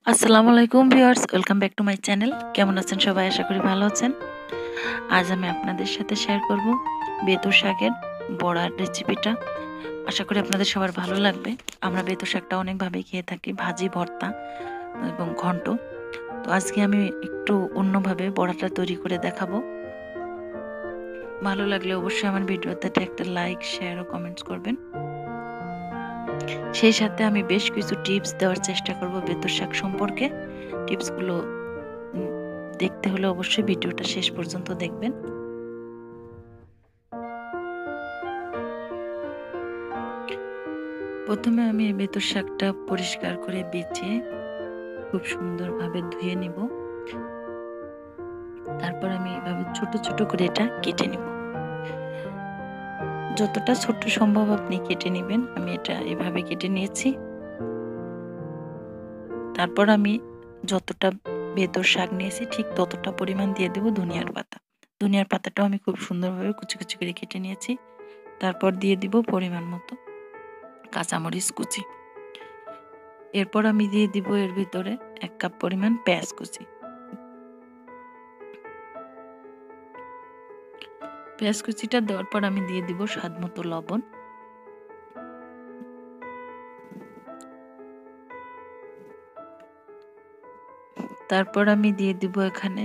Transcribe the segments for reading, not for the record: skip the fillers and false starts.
আসসালামু আলাইকুম viewers, welcome back to my channel. কেমন আছেন সবাই? আশা করি ভালো আছেন। আজ আমি আপনাদের সাথে শেয়ার করব বেতুর শাকের বড়ার রেসিপিটা। আশা করি আপনাদের সবার ভালো লাগবে। আমরা বেতুর শাকটা অনেকভাবে খেয়ে থাকি, ভাজি, ভর্তা এবং ঘন্ট। তো আজকে আমি একটু অন্যভাবে বড়াটা তৈরি করে দেখাবো। ভালো লাগলে অবশ্যই আমার ভিডিওতে একটা লাইক, শেয়ার ও কমেন্টস করবেন। সেই সাথে আমি বেশ কিছু টিপস দেওয়ার চেষ্টা করব বেতুর শাক সম্পর্কে। টিপসগুলো দেখতে হলে অবশ্যই ভিডিওটা শেষ পর্যন্ত দেখবেন। প্রথমে আমি বেতুর শাকটা পরিষ্কার করে বেছে খুব সুন্দরভাবে ধুয়ে নিব। তারপর আমি এভাবে ছোট ছোট করে এটা কেটে নিব। যতটা ছোট সম্ভব আপনি কেটে নেবেন। আমি এটা এভাবে কেটে নিয়েছি। তারপর আমি যতটা বেতুর শাক নিয়েছি ঠিক ততটা পরিমাণ দিয়ে দেব ধনিয়ার পাতা। ধনিয়ার পাতাটাও আমি খুব সুন্দরভাবে কুচি কুচি করে কেটে নিয়েছি। তারপর দিয়ে দিব পরিমাণ মতো কাঁচামরিচ কুচি। এরপর আমি দিয়ে দিব এর ভিতরে 1 কাপ পরিমাণ পেঁয়াজ কুচি। পেঁয়াজ কুচিটা দেওয়ার পর আমি দিয়ে দিব স্বাদ মতো লবণ। তারপর আমি দিয়ে দিব এখানে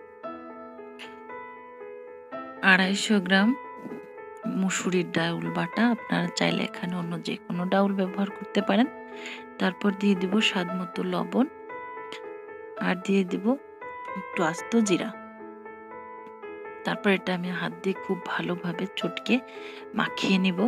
250 গ্রাম মুসুরির ডাউল বাটা। আপনারা চাইলে এখানে অন্য যে কোনো ডাউল ব্যবহার করতে পারেন। তারপর দিয়ে দিব স্বাদ মতো লবণ আর দিয়ে দিব একটু আস্ত জিরা। তারপর এটা আমি হাত দিয়ে খুব ভালোভাবে চটকে মাখিয়ে নিব।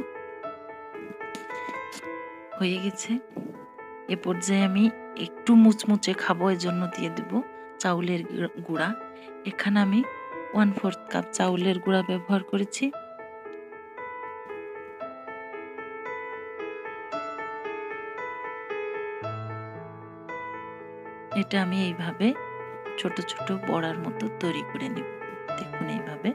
হয়ে গেছে। এ পর্যায়ে আমি একটু মুচমুচে খাবো, এজন্য দিয়ে দিব চাউলের গুঁড়া। এখানে আমি 1/4 কাপ চাউলের গুঁড়া ব্যবহার করেছি। এটা আমি এইভাবে ছোট ছোট বড়ার মতো তৈরি করে নিব। দেখুন এইভাবে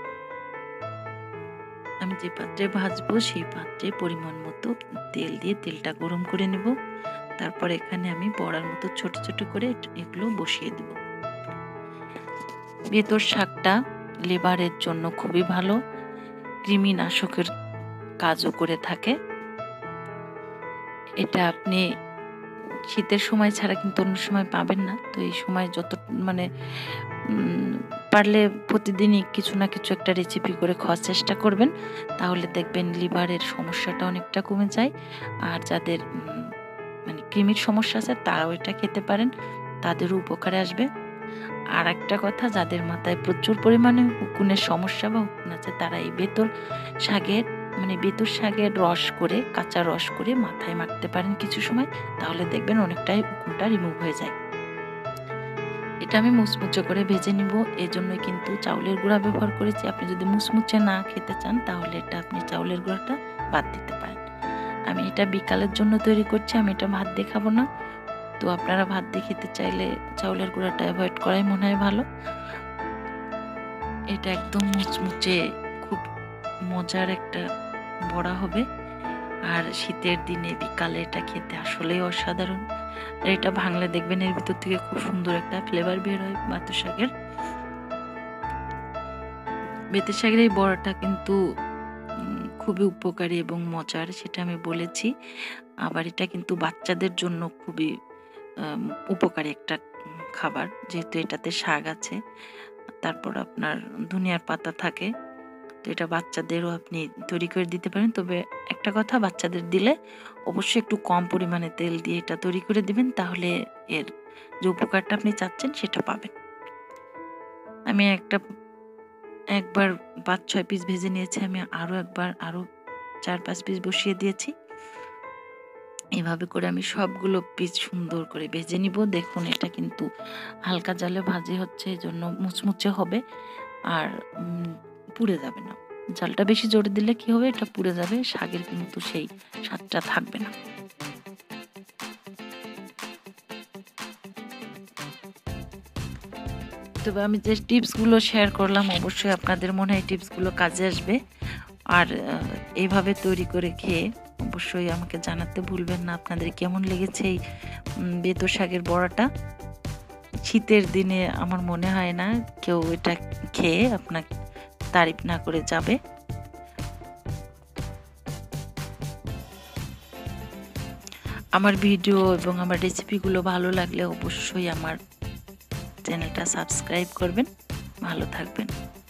আমি যে পাত্রে ভাজবো সেই পাত্রে পরিমাণ মতো তেল দিয়ে তেলটা গরম করে নেব। তারপর এখানে আমি বড়ার মতো ছোট ছোট করে এগুলো বসিয়ে দেব। বেতুর শাকটা লিভারের জন্য খুবই ভালো, কৃমিনাশকের কাজও করে থাকে। এটা আপনি শীতের সময় ছাড়া কিন্তু অন্য সময় পাবেন না। তো এই সময় যত পারলে প্রতিদিনই কিছু না কিছু একটা রেসিপি করে খাওয়ার চেষ্টা করবেন। তাহলে দেখবেন লিভারের সমস্যাটা অনেকটা কমে যায়। আর যাদের কৃমির সমস্যা আছে তারাও এটা খেতে পারেন, তাদেরও উপকারে আসবে। আর একটা কথা, যাদের মাথায় প্রচুর পরিমাণে উকুনের সমস্যা বা উকুন আছে তারা এই বেতুর শাকের রস করে, কাঁচা রস করে মাথায় মাখতে পারেন কিছু সময়। তাহলে দেখবেন অনেকটাই উকুনটা রিমুভ হয়ে যায়। এটা আমি মুচমুচে করে ভেজে নিব। এজন্যই কিন্তু চাউলের গুঁড়া ব্যবহার করেছি। আপনি যদি মুচমুচে না খেতে চান তাহলে এটা আপনি চাউলের গুঁড়াটা বাদ দিতে পারেন। আমি এটা বিকালের জন্য তৈরি করছি, আমি এটা ভাত দিয়ে খাবো না। তো আপনারা ভাত দিয়ে খেতে চাইলে চাউলের গুঁড়াটা অ্যাভয়েড করাই মনে হয় ভালো। এটা একদম মুচমুচে খুব মজার একটা বড়া হবে। আর শীতের দিনে বিকালে এটা খেতে আসলেই অসাধারণ। এটা ভাঙলে দেখবেন এর ভিতর থেকে খুব সুন্দর একটা ফ্লেভার বের হয় বেতুর শাকের। বেতুর শাকের এই বড়াটা কিন্তু খুবই উপকারী এবং মজার, সেটা আমি বলেছি। আবার এটা কিন্তু বাচ্চাদের জন্য খুবই উপকারী একটা খাবার, যেহেতু এটাতে শাক আছে, তারপর আপনার ধনিয়ার পাতা থাকে। তো এটা বাচ্চাদেরও আপনি তৈরি করে দিতে পারেন। তবে একটা কথা, বাচ্চাদের দিলে অবশ্যই একটু কম পরিমাণে তেল দিয়ে এটা তৈরি করে দিবেন, তাহলে এর যে উপকারটা আপনি চাচ্ছেন সেটা পাবেন। আমি একবার 5-6 পিস ভেজে নিয়েছি। আমি আরও 4-5 পিস বসিয়ে দিয়েছি। এভাবে করে আমি সবগুলো পিস সুন্দর করে ভেজে নিব। দেখুন এটা কিন্তু হালকা জালে ভাজি হচ্ছে, এজন্য মুচমুচে হবে আর পুড়ে যাবে না। জালটা বেশি জোরে দিলে কি হবে, এটা পুড়ে যাবে, শাকের কিন্তু সেই স্বাদটা থাকবে না। তবে আমি যে টিপসগুলো শেয়ার করলাম অবশ্যই আপনাদের মনে হয় টিপসগুলো কাজে আসবে। আর এইভাবে তৈরি করে খেয়ে অবশ্যই আমাকে জানাতে ভুলবেন না আপনাদের কেমন লেগেছে এই বেতো শাকের বড়াটা। শীতের দিনে আমার মনে হয় না কেউ এটা খেয়ে আপনার তারিফ না করে যাবে। আমার ভিডিও এবং আমার রেসিপিগুলো ভালো লাগলে অবশ্যই আমার চ্যানেলটা সাবস্ক্রাইব করবেন। ভালো থাকবেন।